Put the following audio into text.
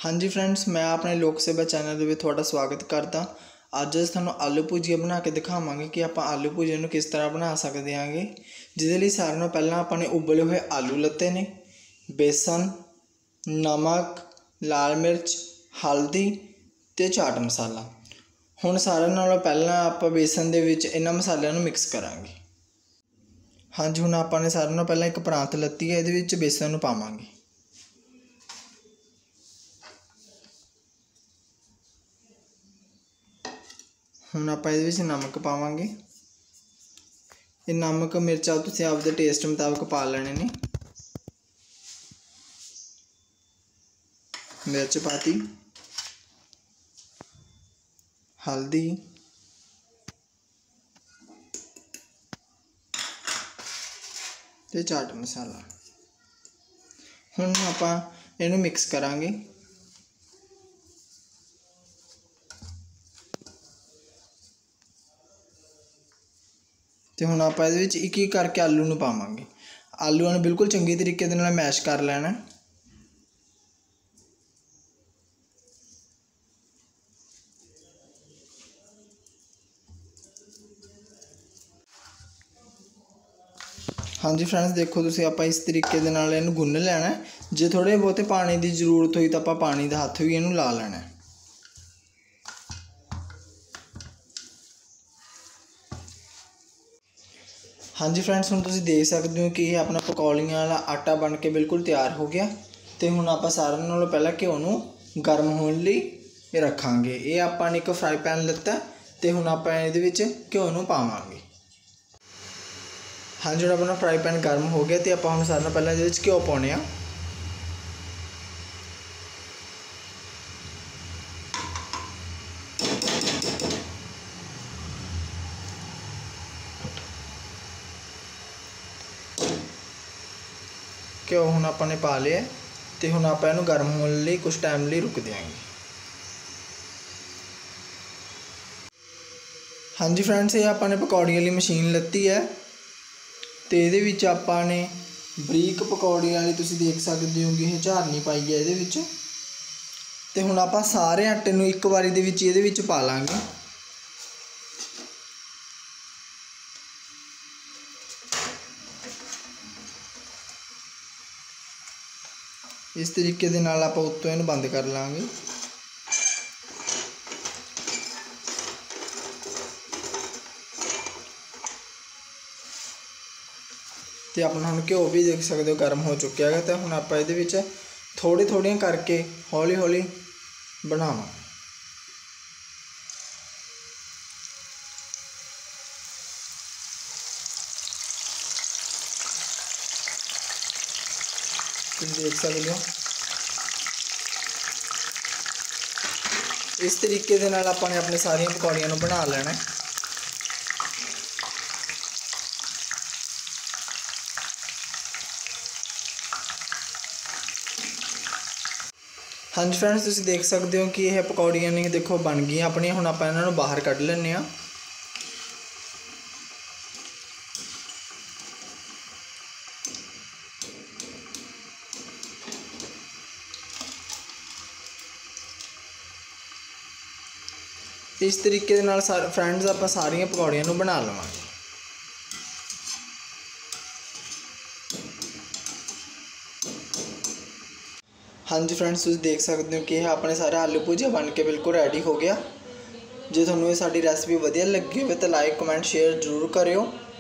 हाँ जी फ्रेंड्स, मैं अपने लोक सेवा चैनल में थोड़ा स्वागत करता। अज थानू आलू भुजिया बना के दिखावांगे कि आप आलू भुजिया नू किस तरह बना सकते हैं। जिसके लिए सारे नालों पहला आपने उबले हुए आलू लते ने, बेसन, नमक, लाल मिर्च, हल्दी ते चाट मसाला। हुण सारे नालों पहला आप बेसन दे विच इन्हां मसालिआं नू मिक्स करांगे। हाँ जी, हुण आपने सारे नालों पहला एक परात लत्ती है, इहदे विच बेसन नू पावांगे। हुण आपां इहदे विच नमक पावांगे। ये नमक मिर्चा तुसीं आपदे टेस्ट मुताबिक पा लेने ने। मिर्च पाती, हल्दी, ते चाट मसाला। हुण आपां इहनूं मिक्स करांगे। तो हुण आपां इहदे विच एक एक करके आलू नूं पावांगे। आलूआं नूं बिल्कुल चंगे तरीके दे नाल मैश कर लेना। हाँ जी फ्रेंड्स, देखो तुसीं आपां इस तरीके दे नाल इहनूं गुन्न लैना। जे थोड़े बहुते पानी की जरूरत होई तां आपां पानी दा हत्थ भी इहनूं ला लैना। हाँ जी फ्रेंड्स, हुण तुसीं देख सकते हो कि यह अपना पकौड़ियां वाला आटा बन के बिल्कुल तैयार हो गया। तो हुण आपां सारिआं नालों पहलां घिओ नूं गर्म होने लई रखांगे। ये आपां ने एक फ्राई पैन लिता, तो हुण आपां इहदे विच घिओ नूं पावांगे। हाँ जी, हुण अपना फ्राई पैन गर्म हो गया, तो आपां हुण सारिआं नालों पहलां इहदे विच घिओ पाउणे आ। घिओ हुण आपां ने पा लिया, तो हुण आपां इहनूं गर्म होने लई कुछ टाइम लई रुक देंगे। हाँ जी फ्रेंड्स, ये आपां ने पकौड़ी वाली मशीन लत्ती है, तो ये आपां ने बरीक पकौड़ी वाली तुसीं देख सकते हो कि यह झारनी पाई है ये। तो हुण आपां सारे आटे नूं एक बारी दे विच इहदे विच पा लांगे। इस तरीके दे नाल आपां उत्तों इहनूं बंद कर लांगे। तो अपना हम घिओ भी देख सकते हो गर्म हो चुका है। तो हुण आपां इहदे विच थोड़ी थोड़ियां करके हौली हौली बनावां। तुम देख सकते हो इस तरीके दे नाल आपां ने अपने सारियां पकौड़ियां नूं बना लेना। हाँ जी फ्रेंड्स, तुसीं देख सकते हो कि यह पकौड़ियां ने देखो बन गई अपनियां। हुण आपां इन्हां नूं बाहर कढ लैंदे आ। इस तरीके दे नाल फ्रेंड्स आपां सारियां पकौड़ियां नूं बना लवांगे। हाँ जी फ्रेंड्स, तुसीं देख सकते हो कि यह अपने सारे आलू भुजिया बन के बिल्कुल रेडी हो गया। जे तुहानूं ये साडी रेसिपी वधिया लगी हो तो लाइक कमेंट शेयर जरूर करियो।